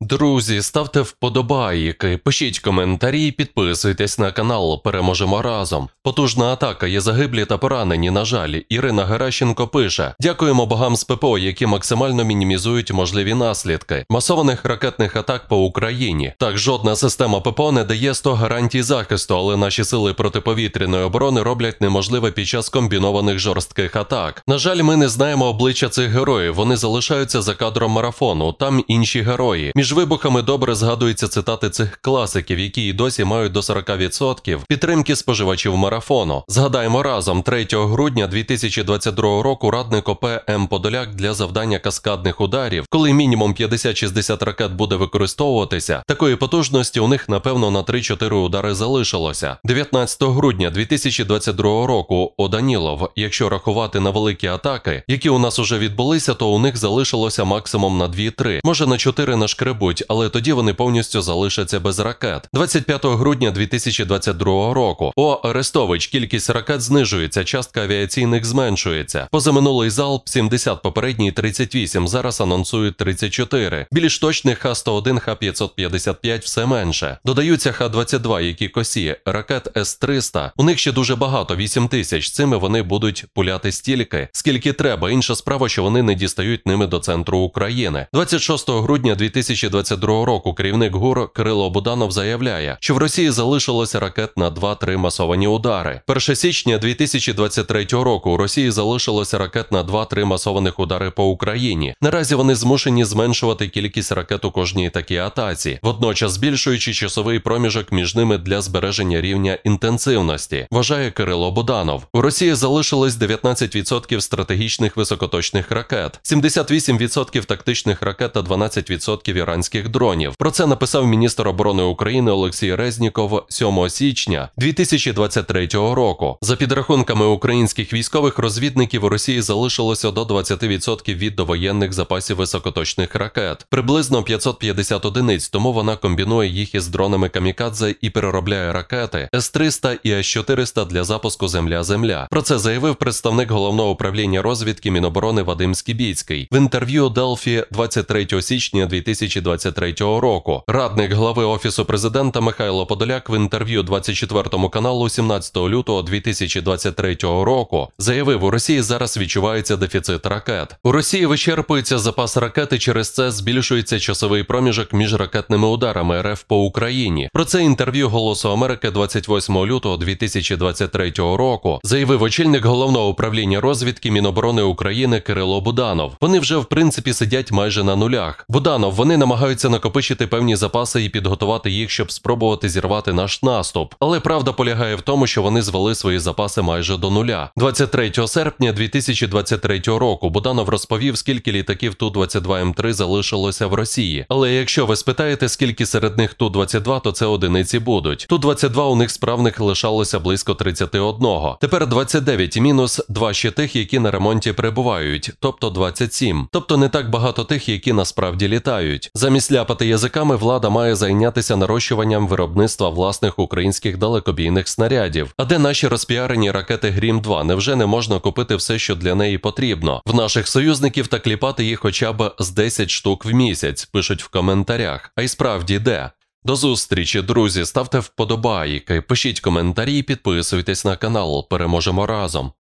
Друзі, ставте вподобайки, пишіть коментарі, підписуйтесь на канал, переможемо разом. Потужна атака, є загиблі та поранені, на жаль. Ірина Геращенко пише: «Дякуємо богам з ППО, які максимально мінімізують можливі наслідки масованих ракетних атак по Україні. Так, жодна система ППО не дає 100 гарантій захисту, але наші сили протиповітряної оборони роблять неможливе під час комбінованих жорстких атак. На жаль, ми не знаємо обличчя цих героїв, вони залишаються за кадром марафону, там інші герої. Між вибухами добре згадуються цитати цих класиків, які і досі мають до 40% підтримки споживачів марафону. Згадаємо разом, 3 грудня 2022 року радник ОП М. Подоляк для завдання каскадних ударів, коли мінімум 50-60 ракет буде використовуватися, такої потужності у них, напевно, на 3-4 удари залишилося. 19 грудня 2022 року О. Данілов: якщо рахувати на великі атаки, які у нас уже відбулися, то у них залишилося максимум на 2-3, може на 4 нашкребуть, але тоді вони повністю залишаться без ракет. 25 грудня 2022 року О. Арестович: кількість ракет знижується, частка авіаційних зменшується. Позаминулий залп 70, попередній 38, зараз анонсують 34. Більш точних Х-101, Х-555 все менше. Додаються Х-22, які косі, ракет С-300. У них ще дуже багато, 8000, цими вони будуть пуляти стільки, скільки треба. Інша справа, що вони не дістають ними до центру України. 26 грудня 2022 року керівник ГУР Кирило Буданов заявляє, що в Росії залишилося ракет на 2-3 масовані удари. 1 січня 2023 року у Росії залишилося ракет на 2-3 масованих удари по Україні. Наразі вони змушені зменшувати кількість ракет у кожній такій атаці, водночас збільшуючи часовий проміжок між ними для збереження рівня інтенсивності, вважає Кирило Буданов. У Росії залишилось 19% стратегічних високоточних ракет, 78% тактичних ракет та 12% іранських дронів. Про це написав міністр оборони України Олексій Резніков 7 січня 2023 року. За підрахунками українських військових розвідників, у Росії залишилося до 20% від довоєнних запасів високоточних ракет, приблизно 550 одиниць, тому вона комбінує їх із дронами камікадзе і переробляє ракети С-300 і С-400 для запуску Земля-Земля. Про це заявив представник Головного управління розвідки Міноборони Вадим Скібіцький в інтерв'ю Делфі 23 січня 2023 року. Радник глави Офісу Президента Михайло Подоляк в інтерв'ю 24 каналу 17 лютого 2023 року заявив, у Росії зараз відчувається дефіцит ракет. У Росії вичерпується запас ракет і через це збільшується часовий проміжок між ракетними ударами РФ по Україні. Про це інтерв'ю Голосу Америки 28 лютого 2023 року заявив очільник Головного управління розвідки Міноборони України Кирило Буданов. Вони вже в принципі сидять майже на нулях. Буданов: вони намагаються накопичити певні запаси і підготувати їх, щоб спробувати зірвати наш наступ. Але правда полягає в тому, що вони звели свої запаси майже до нуля. 23 серпня 2023 року Буданов розповів, скільки літаків Ту-22М3 залишилося в Росії. Але якщо ви спитаєте, скільки серед них Ту-22, то це одиниці будуть. Ту-22 у них справних лишалося близько 31. Тепер 29 мінус 2 ще тих, які на ремонті перебувають, тобто 27. Тобто не так багато тих, які насправді літають. Замість ляпати язиками, влада має зайнятися нарощуванням виробництва власних українських далекобійних снарядів. А де наші розпіарені ракети Грім-2? Невже не можна купити все, що для неї потрібно? В наших союзників та кліпати їх хоча б з 10 штук в місяць, пишуть в коментарях. А й справді де? До зустрічі, друзі, ставте вподобайки, пишіть коментарі, підписуйтесь на канал, переможемо разом.